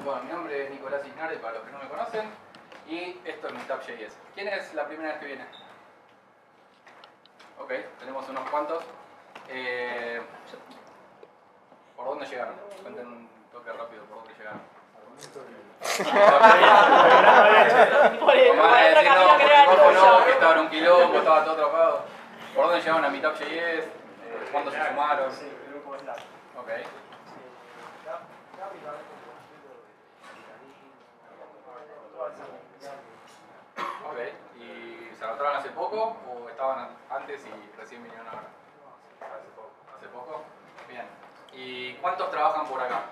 Bueno, mi nombre es Nicolás Isnardi, para los que no me conocen, y esto es Meetup.js. ¿Quién es la primera vez que viene? Ok, tenemos unos cuantos. ¿Por dónde llegaron? Cuenten un toque rápido, ¿por dónde llegaron? Que estaba en un quilombo, estaba todo atrapado. ¿Por dónde llegaron a Meetup.js? ¿Cuándo se sumaron? Ok. Ok, ¿y se anotaron hace poco o estaban antes y recién vinieron ahora? Hace poco. Bien. ¿Y cuántos trabajan por acá?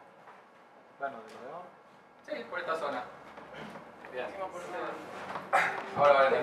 Sí, por esta zona. Bien. Ahora vale.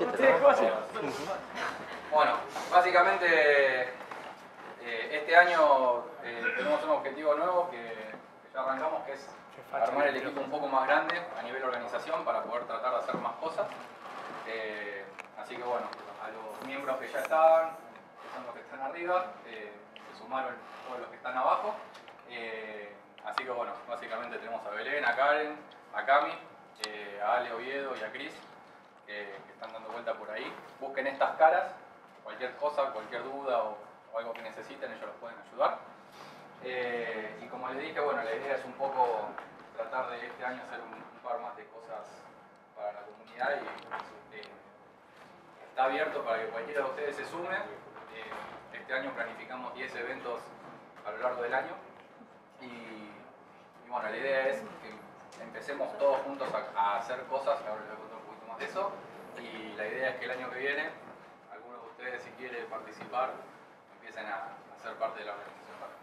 Bueno, básicamente este año tenemos un objetivo nuevo que ya arrancamos, que es armar el equipo un poco más grande a nivel organización para poder tratar de hacer más cosas. Así que bueno, a los miembros que ya estaban, que son los que están arriba, se sumaron todos los que están abajo. Así que bueno, básicamente tenemos a Belén, a Karen, a Cami, a Ale Oviedo y a Cris, que están dando vuelta por ahí. Busquen estas caras, cualquier cosa, cualquier duda o algo que necesiten, ellos los pueden ayudar. Y como les dije, bueno, la idea es un poco tratar de este año hacer un par más de cosas para la comunidad y está abierto para que cualquiera de ustedes se sume. Este año planificamos 10 eventos a lo largo del año y bueno, la idea es que empecemos todos juntos a hacer cosas, ahora les voy a contar un poquito más de eso, y la idea es que el año que viene, algunos de ustedes si quieren participar, empiecen a ser parte de la organización.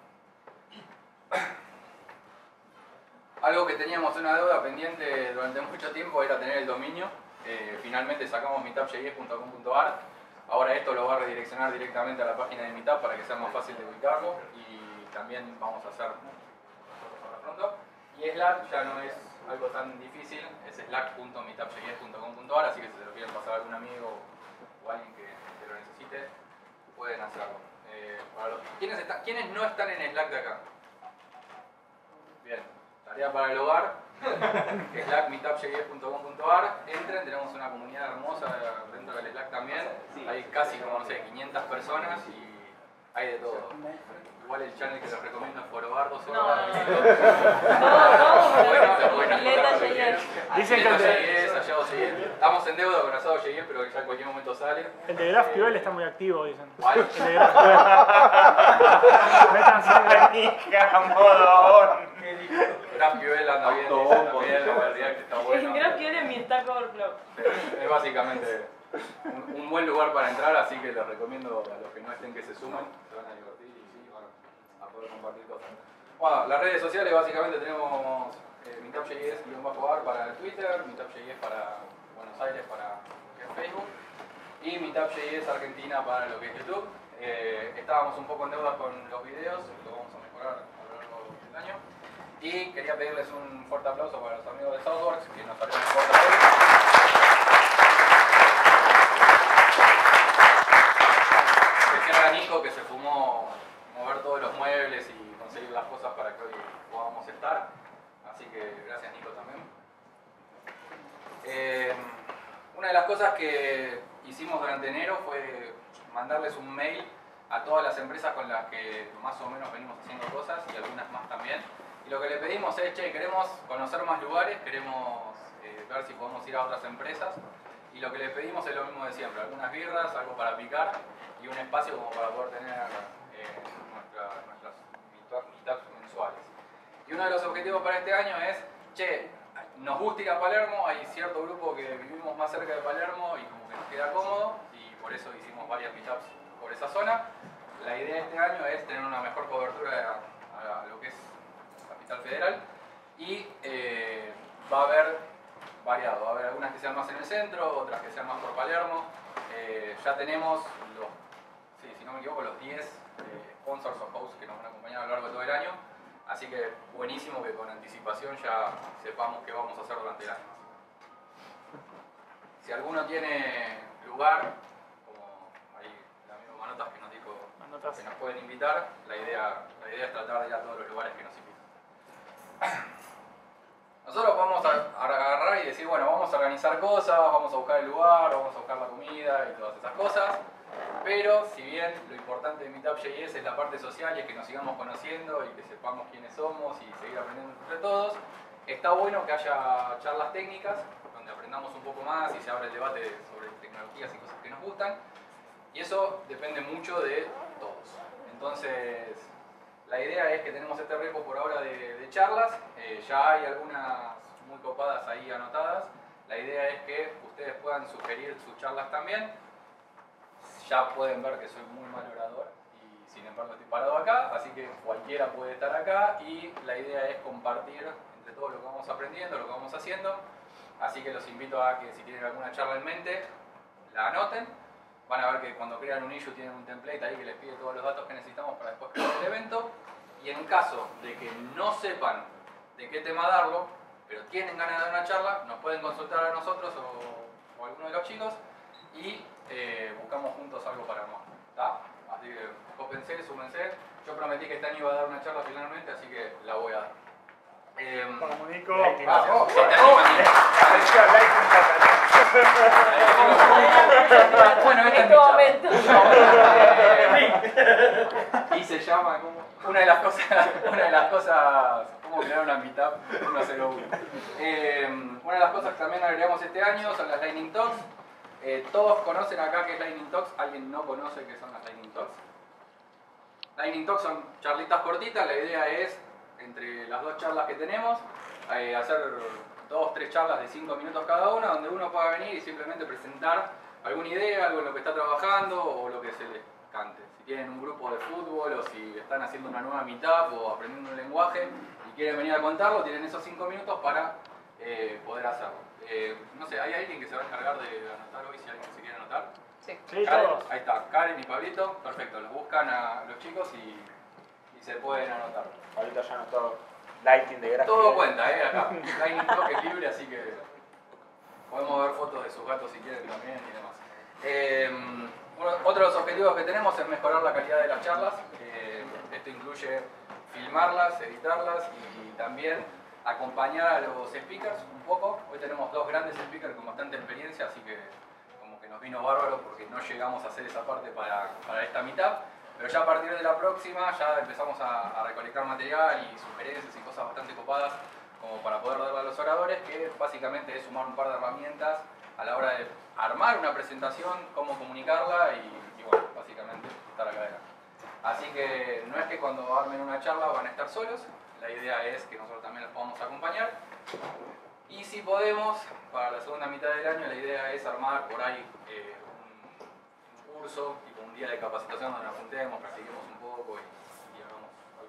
Algo que teníamos una deuda pendiente durante mucho tiempo era tener el dominio. Finalmente sacamos meetup.js.com.ar. Ahora esto lo va a redireccionar directamente a la página de Meetup para que sea más fácil de ubicarlo, y también vamos a hacer pronto. Y Slack ya no es algo tan difícil, es slack.meetup.js.com.ar, así que si se lo quieren pasar a algún amigo o alguien que lo necesite, pueden hacerlo. ¿Quiénes no están en Slack de acá? Bien, tarea para el hogar, Slack meetup.js.com.ar. Entren, tenemos una comunidad hermosa dentro del Slack también. Hay casi como, no sé, 500 personas y hay de todo. Igual el channel que les recomiendo es Forobardo. Dicen que estamos en deuda con Asado JS, pero ya en cualquier momento sale. El de GraphQL está muy activo, dicen. ¿Cuál? El de GraphQL. Métanse GraphQL anda bien, también, la verdad que está bueno. GraphQL es mi Stack Overflow. Es básicamente un buen lugar para entrar, así que les recomiendo a los que no estén que se sumen, se van a divertir y sí, van a poder compartir cosas. Bueno, las redes sociales básicamente tenemos Meetup.js-ar para Twitter, Meetup.js para Buenos Aires para Facebook y Meetup.js Argentina para lo que es YouTube. Estábamos un poco en deuda con los videos, lo vamos a mejorar a lo largo del año. Y quería pedirles un fuerte aplauso para los amigos de Southworks que nos abrieron la puerta hoy. Especial a Nico, que se fumó mover todos los muebles y conseguir las cosas para que hoy podamos estar. Así que gracias Nico también. Una de las cosas que hicimos durante enero fue mandarles un mail a todas las empresas con las que más o menos venimos haciendo cosas y algunas más también. Y lo que le pedimos es, che, queremos conocer más lugares, queremos ver si podemos ir a otras empresas. Y lo que le pedimos es lo mismo de siempre, algunas birras, algo para picar y un espacio como para poder tener nuestras meetups mensuales. Y uno de los objetivos para este año es, che, nos gusta ir a Palermo, hay cierto grupo que vivimos más cerca de Palermo y como que nos queda cómodo y por eso hicimos varias meetups por esa zona. La idea de este año es tener una mejor cobertura a lo que es Capital Federal y va a haber variado, va a haber algunas que sean más en el centro, otras que sean más por Palermo. Ya tenemos los, si no me equivoco, los 10 sponsors o hosts que nos van a acompañar a lo largo de todo el año. Así que buenísimo que con anticipación ya sepamos qué vamos a hacer durante el año. Si alguno tiene lugar, como ahí el amigo Manotas que nos dijo que nos pueden invitar, la idea es tratar de ir a todos los lugares que nos invitan. vamos a organizar cosas, vamos a buscar el lugar, vamos a buscar la comida y todas esas cosas. Pero si bien lo importante de Meetup.js es la parte social y es que nos sigamos conociendo y que sepamos quiénes somos y seguir aprendiendo entre todos, está bueno que haya charlas técnicas donde aprendamos un poco más y se abra el debate sobre tecnologías y cosas que nos gustan. Y eso depende mucho de todos. Entonces, la idea es que tenemos este repo por ahora de charlas. Ya hay algunas muy copadas ahí anotadas. La idea es que ustedes puedan sugerir sus charlas también. Ya pueden ver que soy muy mal orador y sin embargo estoy parado acá, así que cualquiera puede estar acá y la idea es compartir entre todos lo que vamos aprendiendo, lo que vamos haciendo. Así que los invito a que si tienen alguna charla en mente, la anoten. Van a ver que cuando crean un issue tienen un template ahí que les pide todos los datos que necesitamos para después crear el evento. Y en caso de que no sepan de qué tema darlo, pero tienen ganas de dar una charla, nos pueden consultar a nosotros o a alguno de los chicos y buscamos juntos algo para armar. ¿Tá? Así que cópense, súmense. Yo prometí que este año iba a dar una charla finalmente, así que la voy a dar. Comunico. Bueno, este es mi momento. Y se llama como una de las cosas, cómo crear una meetup 101. Una de las cosas que también agregamos este año son las Lightning Talks. Todos conocen acá qué es Lightning Talks, ¿alguien no conoce qué son las Lightning Talks? Lightning Talks son charlitas cortitas, la idea es, entre las dos charlas que tenemos, hacer 2-3 charlas de 5 minutos cada una, donde uno pueda venir y simplemente presentar alguna idea, algo en lo que está trabajando o lo que se les cante. Si tienen un grupo de fútbol o si están haciendo una nueva meetup o aprendiendo un lenguaje y quieren venir a contarlo, tienen esos 5 minutos para poder hacerlo. No sé, ¿hay alguien que se va a encargar de anotar hoy si alguien se quiere anotar? Sí. Sí, Karen, todos. ahí está, Karen y Pablito, perfecto, los buscan a los chicos y se pueden anotar. Ahorita ya anotó Lighting de gráfica. Todo cuenta, acá. Lightning Talk es libre, así que podemos ver fotos de sus gatos si quieren también y demás. Otro de los objetivos que tenemos es mejorar la calidad de las charlas. Esto incluye filmarlas, editarlas y también acompañar a los speakers un poco. Hoy tenemos 2 grandes speakers con bastante experiencia, así que como que nos vino bárbaro porque no llegamos a hacer esa parte para esta mitad. Pero ya a partir de la próxima ya empezamos a recolectar material y sugerencias y cosas bastante copadas como para poder darle a los oradores, que básicamente es sumar un par de herramientas a la hora de armar una presentación, cómo comunicarla y bueno, básicamente estar acá adelante. Así que no es que cuando armen una charla van a estar solos, la idea es que nosotros también los podamos acompañar. Y si podemos, para la segunda mitad del año la idea es armar por ahí un curso, tipo un día de capacitación donde nos juntemos, practiquemos un poco y hagamos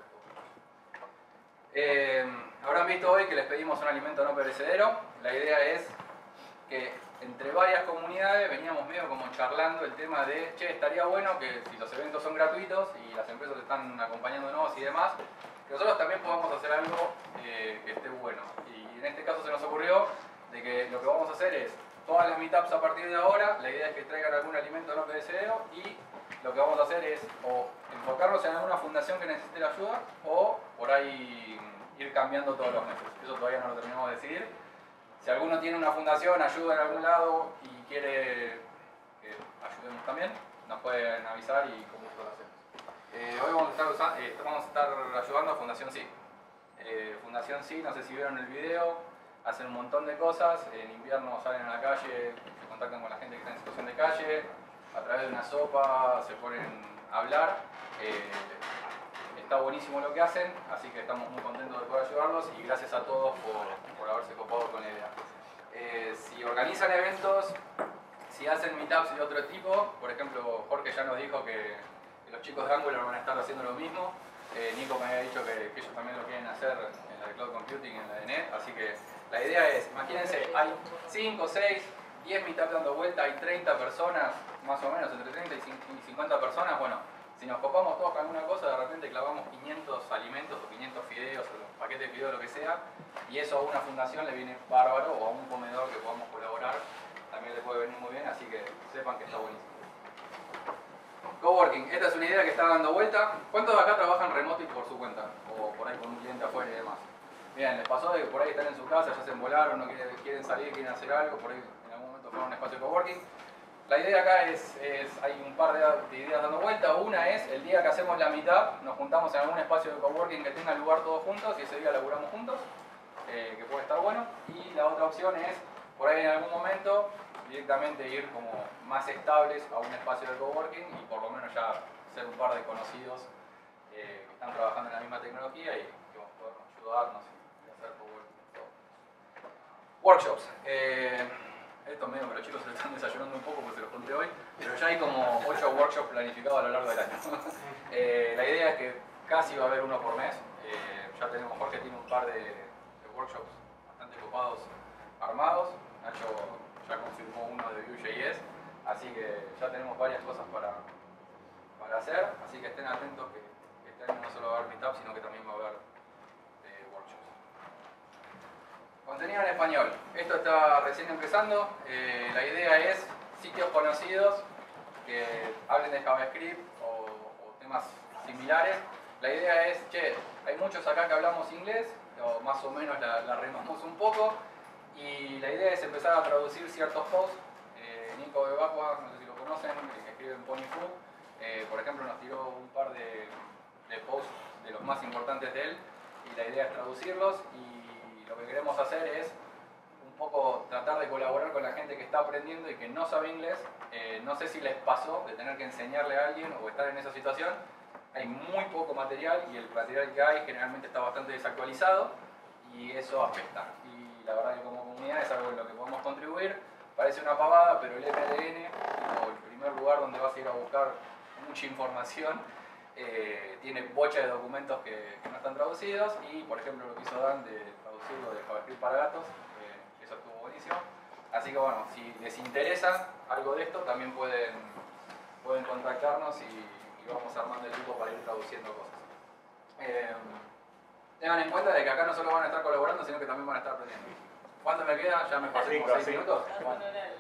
algo. Habrán visto hoy que les pedimos un alimento no perecedero. La idea es que entre varias comunidades veníamos medio como charlando el tema de, che, estaría bueno que si los eventos son gratuitos y las empresas están acompañándonos y demás, que nosotros también podamos hacer algo que esté bueno. Y en este caso se nos ocurrió de que lo que vamos a hacer es todas las meetups a partir de ahora, la idea es que traigan algún alimento no perecedero y lo que vamos a hacer es o enfocarnos en alguna fundación que necesite la ayuda o por ahí ir cambiando todos los meses. Eso todavía no lo terminamos de decidir. Si alguno tiene una fundación, ayuda en algún lado y quiere que ayudemos también, nos pueden avisar y con gusto lo hacemos. Hoy vamos a estar ayudando a Fundación Sí. Fundación Sí, no sé si vieron el video, hacen un montón de cosas. En invierno salen a la calle, se contactan con la gente que está en situación de calle, a través de una sopa se ponen a hablar. Está buenísimo lo que hacen, así que estamos muy contentos de poder ayudarlos y gracias a todos por haberse copado con la idea. Si organizan eventos, si hacen meetups de otro tipo, por ejemplo, Jorge ya nos dijo que los chicos de Angular van a estar haciendo lo mismo. Nico me había dicho que ellos también lo quieren hacer en la de Cloud Computing, en la de NET, así que la idea es, imagínense, hay 5, 6, 10 meetups dando vuelta, hay 30 personas, más o menos, entre 30 y 50 personas, bueno, si nos copamos todos con alguna cosa, de repente clavamos 500 alimentos o 500 fideos o los paquetes de fideos, lo que sea, y eso a una fundación le viene bárbaro o a un comedor que podamos colaborar, también le puede venir muy bien, así que sepan que está buenísimo. Coworking, esta es una idea que está dando vuelta. ¿Cuántos de acá trabajan remoto y por su cuenta? O por ahí con un cliente afuera y demás. Bien, les pasó de que por ahí están en su casa, ya se envolaron, no quieren salir, quieren hacer algo, por ahí en algún momento fueron a un espacio de coworking. La idea acá hay un par de ideas dando vuelta. Una es, el día que hacemos la mitad, nos juntamos en algún espacio de coworking que tenga lugar todos juntos y ese día laburamos juntos, que puede estar bueno. Y la otra opción es, por ahí en algún momento, directamente ir como más estables a un espacio de coworking y por lo menos ya ser un par de conocidos que están trabajando en la misma tecnología y que vamos a poder ayudarnos y hacer coworking. Workshops. Esto medio que los chicos se lo están desayunando un poco porque se los conté hoy, pero ya hay como 8 workshops planificados a lo largo del año. La idea es que casi va a haber uno por mes. Ya tenemos, Jorge tiene un par de workshops bastante copados armados. Nacho ya confirmó uno de Vue.js, así que ya tenemos varias cosas para hacer. Así que estén atentos que este año no solo va a haber meetup, sino que también va a haber workshops. Contenido en español. Esto está recién empezando. La idea es sitios conocidos que hablen de JavaScript o temas similares. La idea es, hay muchos acá que hablamos inglés, o más o menos la remamos un poco, y la idea es empezar a traducir ciertos posts. Nico Bebacqua, no sé si lo conocen, que escribe en Ponyfu, por ejemplo nos tiró un par de posts de los más importantes de él, y la idea es traducirlos, y lo que queremos hacer es un poco tratar de colaborar con la gente que está aprendiendo y que no sabe inglés. No sé si les pasó de tener que enseñarle a alguien o estar en esa situación. Hay muy poco material y el material que hay generalmente está bastante desactualizado y eso afecta. Y la verdad que como comunidad es algo en lo que podemos contribuir. Parece una pavada, pero el MDN, como el primer lugar donde vas a ir a buscar mucha información, tiene bocha de documentos que no están traducidos y por ejemplo lo que hizo Dan de traducirlo de JavaScript para gatos, eso estuvo buenísimo. Así que bueno, si les interesa algo de esto también pueden contactarnos y vamos armando el equipo para ir traduciendo cosas. Tengan en cuenta de que acá no solo van a estar colaborando, sino que también van a estar aprendiendo. ¿Cuánto me queda? Ya me pasé como 6 minutos. Bueno.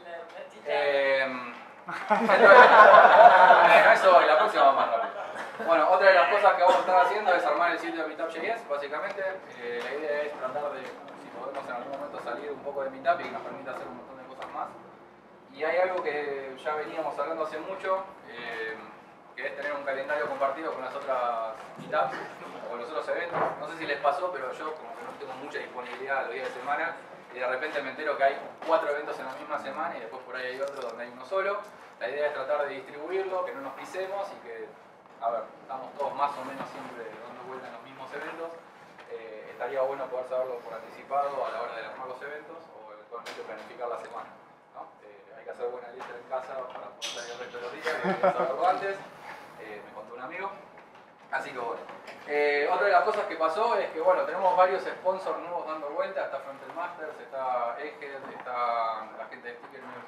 Eso la próxima va más rápido. Bueno, otra de las cosas que vamos a estar haciendo es armar el sitio de Meetup.js, básicamente. La idea es tratar de, si podemos en algún momento salir un poco de Meetup y que nos permita hacer un montón de cosas más. Y hay algo que ya veníamos hablando hace mucho, que es tener un calendario compartido con las otras Meetups o los otros eventos. No sé si les pasó, pero yo como que no tengo mucha disponibilidad a los días de semana y de repente me entero que hay 4 eventos en la misma semana y después por ahí hay otro donde hay uno solo. La idea es tratar de distribuirlo, que no nos pisemos y que, a ver, estamos todos más o menos siempre dando vuelta en los mismos eventos. Estaría bueno poder saberlo por anticipado a la hora de armar los eventos o eventualmente planificar la semana, ¿no? Hay que hacer buena lista en casa para poder salir el resto de los días, hay que saberlo antes. Me contó un amigo. Así que bueno. Otra de las cosas que pasó es que bueno, tenemos varios sponsors nuevos dando vuelta. Está Frontend Masters, está Egghead, está la gente de Sticker News.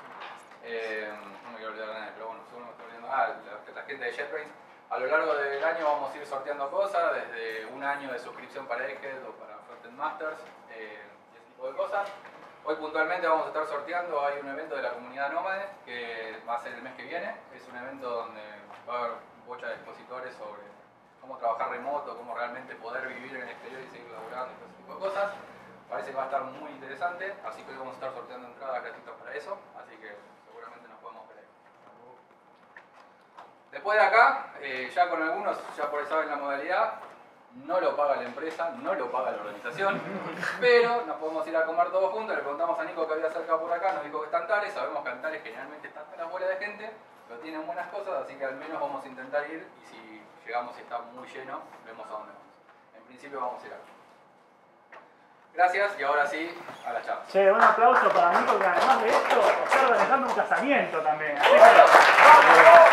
No me quiero olvidar de nadie, pero bueno, seguro me estoy olvidando. La gente de JetBrains. A lo largo del año vamos a ir sorteando cosas, desde un año de suscripción para Egghead o para Frontend Masters, y ese tipo de cosas. Hoy puntualmente vamos a estar sorteando, hay un evento de la comunidad Nómade que va a ser el mes que viene. Es un evento donde va a haber bocha de expositores sobre cómo trabajar remoto, cómo realmente poder vivir en el exterior y seguir laburando y todo ese tipo de cosas. Parece que va a estar muy interesante, así que hoy vamos a estar sorteando entradas gratuitas para eso, así que seguramente nos podemos ver ahí. Después de acá, ya con algunos, ya por ahí saben la modalidad, no lo paga la empresa, no lo paga la organización, pero nos podemos ir a comer todos juntos. Le preguntamos a Nico que había cerca por acá, nos dijo que está Antares, sabemos que Antares generalmente está hasta las bolas de gente, pero tienen buenas cosas, así que al menos vamos a intentar ir y si llegamos y está muy lleno, vemos a dónde vamos. En principio vamos a ir acá. Gracias y ahora sí, a la charla. Che, un aplauso para mí porque además de esto está organizando un casamiento también. Así que...